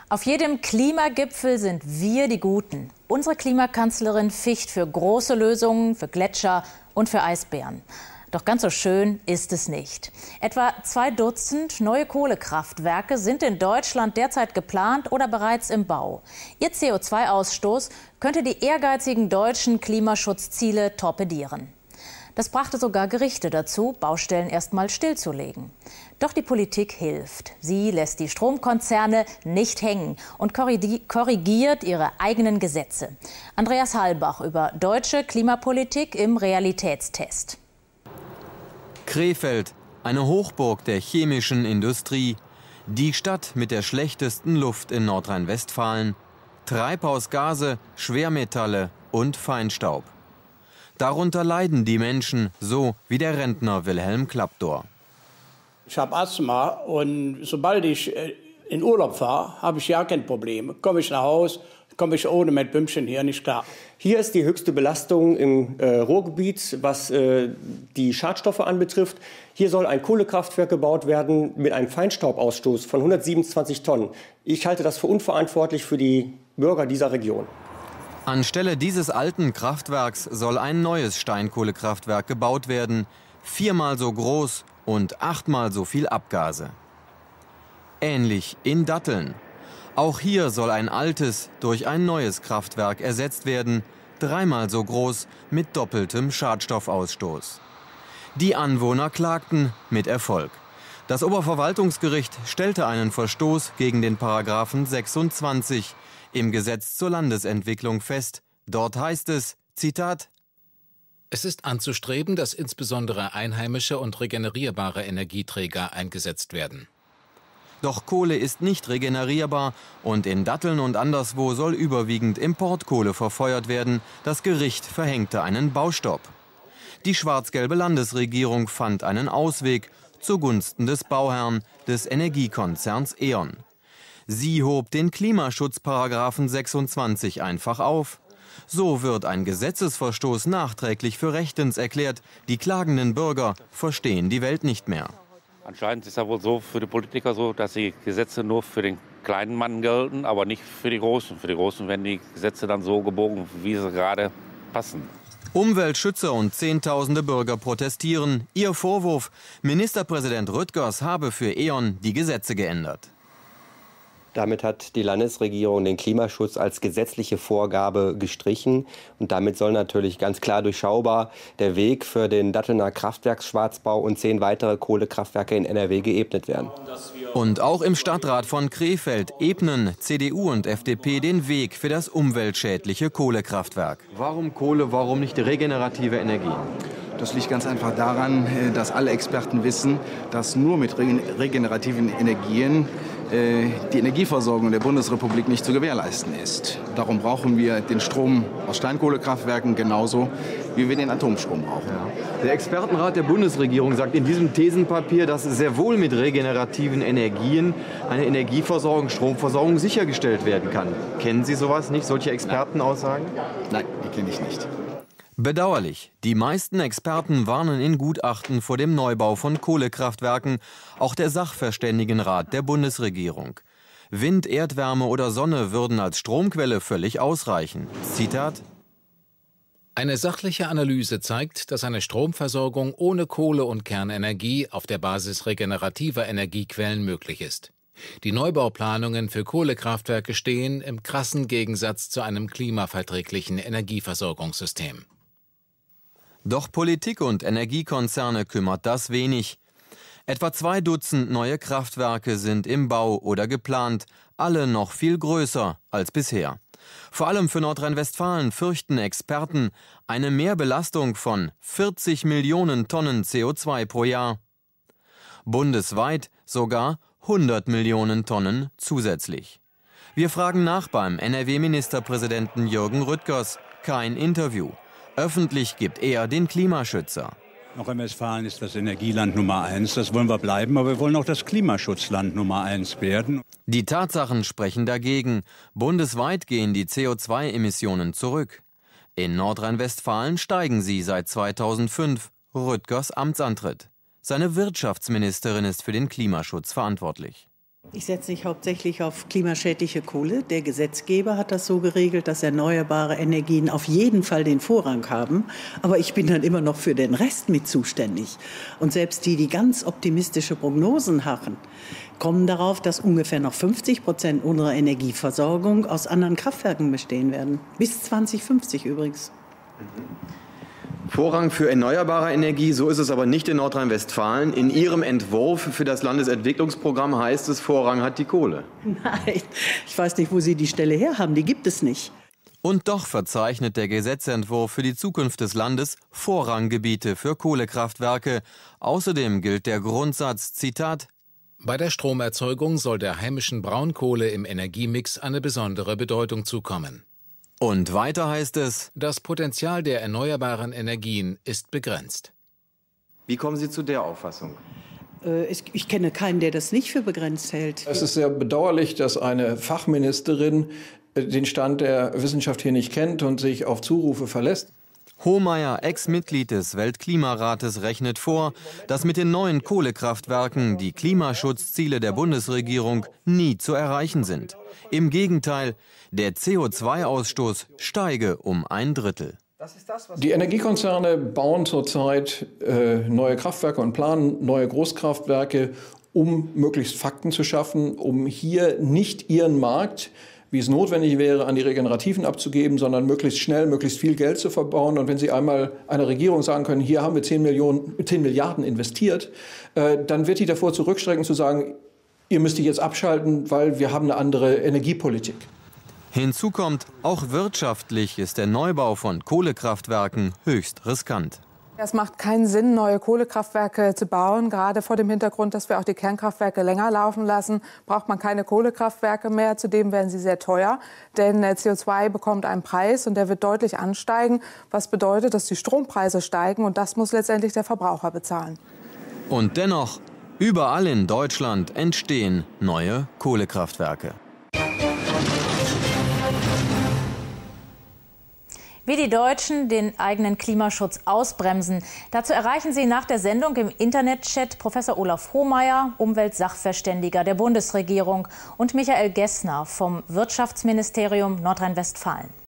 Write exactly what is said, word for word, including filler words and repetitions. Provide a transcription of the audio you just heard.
Auf jedem Klimagipfel sind wir die Guten. Unsere Klimakanzlerin ficht für große Lösungen, für Gletscher und für Eisbären. Doch ganz so schön ist es nicht. Etwa zwei Dutzend neue Kohlekraftwerke sind in Deutschland derzeit geplant oder bereits im Bau. Ihr C O zwei Ausstoß könnte die ehrgeizigen deutschen Klimaschutzziele torpedieren. Das brachte sogar Gerichte dazu, Baustellen erst mal stillzulegen. Doch die Politik hilft. Sie lässt die Stromkonzerne nicht hängen und korrigiert ihre eigenen Gesetze. Andreas Halbach über deutsche Klimapolitik im Realitätstest. Krefeld, eine Hochburg der chemischen Industrie. Die Stadt mit der schlechtesten Luft in Nordrhein-Westfalen. Treibhausgase, Schwermetalle und Feinstaub. Darunter leiden die Menschen, so wie der Rentner Wilhelm Klappdor. Ich habe Asthma und sobald ich in Urlaub fahre, habe ich ja kein Problem. Komme ich nach Hause, komme ich ohne mein Bümmchen hier nicht klar. Hier ist die höchste Belastung im äh, Ruhrgebiet, was äh, die Schadstoffe anbetrifft. Hier soll ein Kohlekraftwerk gebaut werden mit einem Feinstaubausstoß von hundertsiebenundzwanzig Tonnen. Ich halte das für unverantwortlich für die Bürger dieser Region. Anstelle dieses alten Kraftwerks soll ein neues Steinkohlekraftwerk gebaut werden. Viermal so groß und achtmal so viel Abgase. Ähnlich in Datteln. Auch hier soll ein altes durch ein neues Kraftwerk ersetzt werden. Dreimal so groß mit doppeltem Schadstoffausstoß. Die Anwohner klagten mit Erfolg. Das Oberverwaltungsgericht stellte einen Verstoß gegen den Paragraphen sechsundzwanzig im Gesetz zur Landesentwicklung fest. Dort heißt es, Zitat: Es ist anzustreben, dass insbesondere einheimische und regenerierbare Energieträger eingesetzt werden. Doch Kohle ist nicht regenerierbar und in Datteln und anderswo soll überwiegend Importkohle verfeuert werden. Das Gericht verhängte einen Baustopp. Die schwarz-gelbe Landesregierung fand einen Ausweg zugunsten des Bauherrn, des Energiekonzerns E.ON. Sie hob den Klimaschutzparagraphen sechsundzwanzig einfach auf. So wird ein Gesetzesverstoß nachträglich für rechtens erklärt. Die klagenden Bürger verstehen die Welt nicht mehr. Anscheinend ist es ja wohl so für die Politiker so, dass die Gesetze nur für den kleinen Mann gelten, aber nicht für die Großen. Für die Großen werden die Gesetze dann so gebogen, wie sie gerade passen. Umweltschützer und Zehntausende Bürger protestieren. Ihr Vorwurf: Ministerpräsident Rüttgers habe für E.ON die Gesetze geändert. Damit hat die Landesregierung den Klimaschutz als gesetzliche Vorgabe gestrichen. Und damit soll natürlich ganz klar durchschaubar der Weg für den Dattelner Kraftwerksschwarzbau und zehn weitere Kohlekraftwerke in N R W geebnet werden. Und auch im Stadtrat von Krefeld ebnen C D U und F D P den Weg für das umweltschädliche Kohlekraftwerk. Warum Kohle, warum nicht regenerative Energie? Das liegt ganz einfach daran, dass alle Experten wissen, dass nur mit regenerativen Energien die Energieversorgung der Bundesrepublik nicht zu gewährleisten ist. Darum brauchen wir den Strom aus Steinkohlekraftwerken genauso, wie wir den Atomstrom brauchen. Ja. Der Expertenrat der Bundesregierung sagt in diesem Thesenpapier, dass sehr wohl mit regenerativen Energien eine Energieversorgung, Stromversorgung sichergestellt werden kann. Kennen Sie sowas nicht, solche Expertenaussagen? Nein, die kenne ich nicht. Bedauerlich. Die meisten Experten warnen in Gutachten vor dem Neubau von Kohlekraftwerken, auch der Sachverständigenrat der Bundesregierung. Wind, Erdwärme oder Sonne würden als Stromquelle völlig ausreichen. Zitat: Eine sachliche Analyse zeigt, dass eine Stromversorgung ohne Kohle und Kernenergie auf der Basis regenerativer Energiequellen möglich ist. Die Neubauplanungen für Kohlekraftwerke stehen im krassen Gegensatz zu einem klimaverträglichen Energieversorgungssystem. Doch Politik und Energiekonzerne kümmert das wenig. Etwa zwei Dutzend neue Kraftwerke sind im Bau oder geplant, alle noch viel größer als bisher. Vor allem für Nordrhein-Westfalen fürchten Experten eine Mehrbelastung von vierzig Millionen Tonnen C O zwei pro Jahr. Bundesweit sogar hundert Millionen Tonnen zusätzlich. Wir fragen nach beim N R W-Ministerpräsidenten Jürgen Rüttgers. Kein Interview. Öffentlich gibt er den Klimaschützer. Nordrhein-Westfalen ist das Energieland Nummer eins, das wollen wir bleiben, aber wir wollen auch das Klimaschutzland Nummer eins werden. Die Tatsachen sprechen dagegen. Bundesweit gehen die C O zwei Emissionen zurück. In Nordrhein-Westfalen steigen sie seit zweitausendfünf, Rüttgers Amtsantritt. Seine Wirtschaftsministerin ist für den Klimaschutz verantwortlich. Ich setze mich hauptsächlich auf klimaschädliche Kohle. Der Gesetzgeber hat das so geregelt, dass erneuerbare Energien auf jeden Fall den Vorrang haben. Aber ich bin dann immer noch für den Rest mit zuständig. Und selbst die, die ganz optimistische Prognosen harren, kommen darauf, dass ungefähr noch fünfzig Prozent unserer Energieversorgung aus anderen Kraftwerken bestehen werden. Bis zweitausendfünfzig übrigens. Vorrang für erneuerbare Energie, so ist es aber nicht in Nordrhein-Westfalen. In Ihrem Entwurf für das Landesentwicklungsprogramm heißt es, Vorrang hat die Kohle. Nein, ich weiß nicht, wo Sie die Stelle her haben, die gibt es nicht. Und doch verzeichnet der Gesetzentwurf für die Zukunft des Landes Vorranggebiete für Kohlekraftwerke. Außerdem gilt der Grundsatz, Zitat, bei der Stromerzeugung soll der heimischen Braunkohle im Energiemix eine besondere Bedeutung zukommen. Und weiter heißt es, das Potenzial der erneuerbaren Energien ist begrenzt. Wie kommen Sie zu der Auffassung? Ich kenne keinen, der das nicht für begrenzt hält. Es ist sehr bedauerlich, dass eine Fachministerin den Stand der Wissenschaft hier nicht kennt und sich auf Zurufe verlässt. Hohmeier, Ex-Mitglied des Weltklimarates, rechnet vor, dass mit den neuen Kohlekraftwerken die Klimaschutzziele der Bundesregierung nie zu erreichen sind. Im Gegenteil, der C O zwei Ausstoß steige um ein Drittel. Die Energiekonzerne bauen zurzeit äh, neue Kraftwerke und planen neue Großkraftwerke, um möglichst Fakten zu schaffen, um hier nicht ihren Markt, wie es notwendig wäre, an die Regenerativen abzugeben, sondern möglichst schnell, möglichst viel Geld zu verbauen. Und wenn Sie einmal einer Regierung sagen können, hier haben wir zehn Millionen, zehn Milliarden investiert, äh, dann wird die davor zurückschrecken zu sagen, ihr müsst die jetzt abschalten, weil wir haben eine andere Energiepolitik. Hinzu kommt, auch wirtschaftlich ist der Neubau von Kohlekraftwerken höchst riskant. Es macht keinen Sinn, neue Kohlekraftwerke zu bauen. Gerade vor dem Hintergrund, dass wir auch die Kernkraftwerke länger laufen lassen, braucht man keine Kohlekraftwerke mehr. Zudem werden sie sehr teuer, denn C O zwei bekommt einen Preis und der wird deutlich ansteigen, was bedeutet, dass die Strompreise steigen und das muss letztendlich der Verbraucher bezahlen. Und dennoch, überall in Deutschland entstehen neue Kohlekraftwerke. Wie die Deutschen den eigenen Klimaschutz ausbremsen, dazu erreichen Sie nach der Sendung im Internetchat Professor Olaf Hohmeier, Umweltsachverständiger der Bundesregierung, und Michael Gessner vom Wirtschaftsministerium Nordrhein-Westfalen.